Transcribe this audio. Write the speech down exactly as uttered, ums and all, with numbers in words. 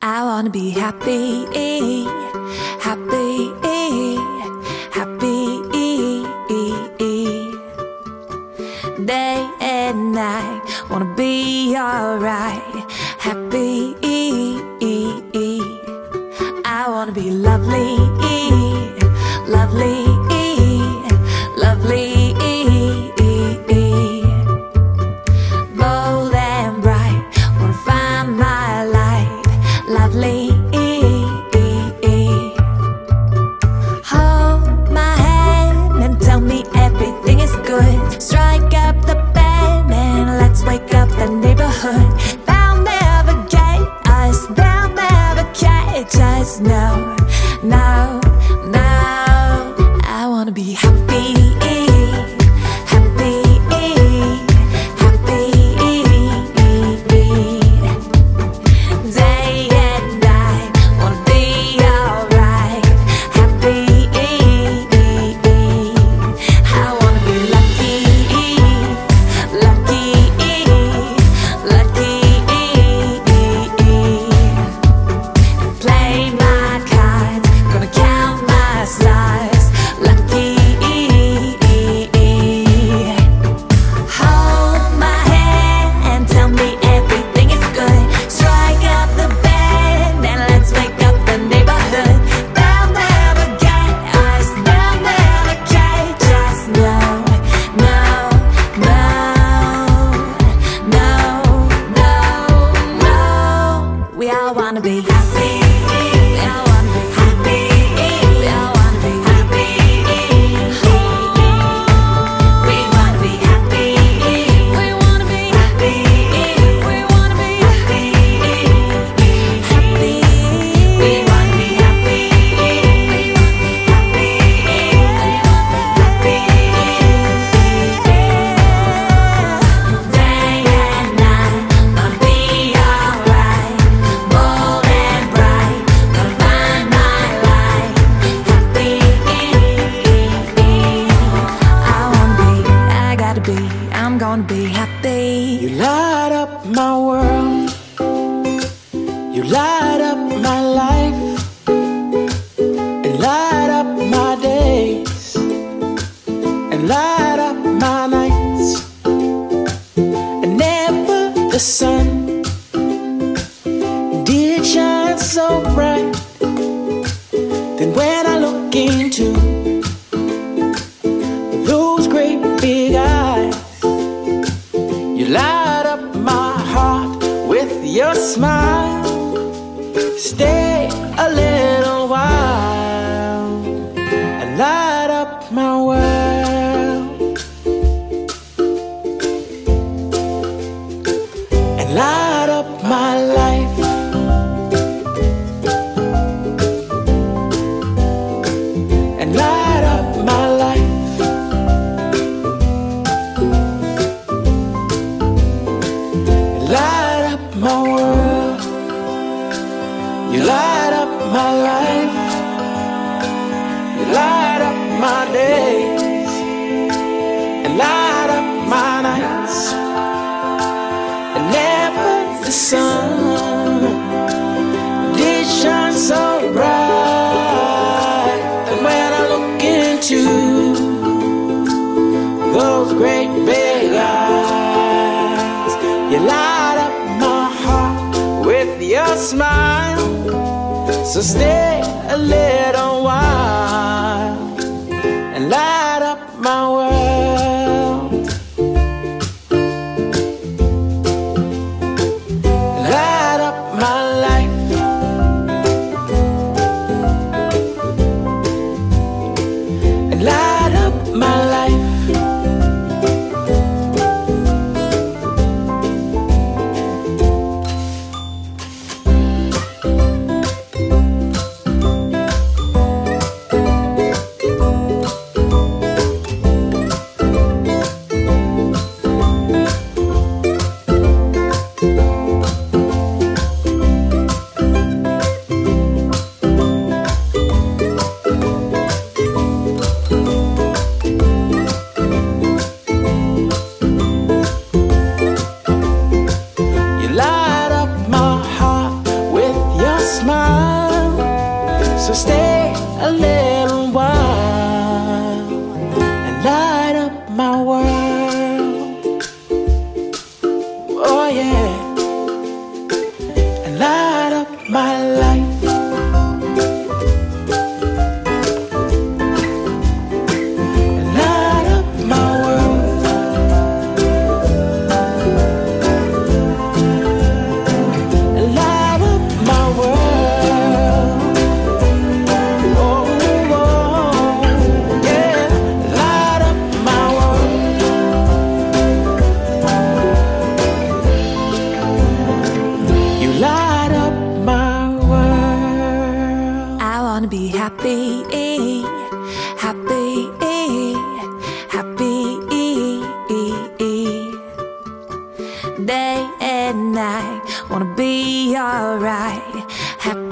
I wanna be happy, happy, happy. Day and night, wanna be alright, happy. I wanna be lovely, lovely, lovely. Bold and bright, wanna find my light, lovely. Hold my hand and tell me everything is good. Strike up the band and let's wake up the neighborhood. They'll never get us, they'll never catch us. No, no, no. I wanna be happy, happy, happy. Day and night, wanna be alright, happy. I wanna be lucky, lucky, lucky. Play my cards, gonna count my stars, lucky. Hold my hand and tell me everything is good. Strike up the band and let's wake up the neighborhood. They'll never get us, they'll never catch us. No, no, no, no, no, no. We all wanna be happy. We all wanna be happy. We all wanna be happy. We wanna be happy. We wanna be happy. We wanna be happy. Happy. We wanna be happy. Happy. Happy. Day and night, gonna be alright. Bold and bright, gonna find my light. Happy. I wanna be, I gotta be, I'm gonna be happy. You light up my world, you light up my life, and light up my days, and light up my nights. And never the sun did shine so bright. Then when I look into those great big eyes, you light up my heart with your smile. Stay a little while and light up my world, and light up my life, and light up my life. Light up my world, you light up my life, you light up my days, and light up my nights. And never the sun did shine so bright. And when I look into those great big eyes, you light up my heart with your smile. So stay a little while and light up my world, light up my life, and light up my life. smile, so stay a little while and light up my world. Oh yeah, and light up my life. Be happy, happy, happy. Day and night, wanna be alright. Happy.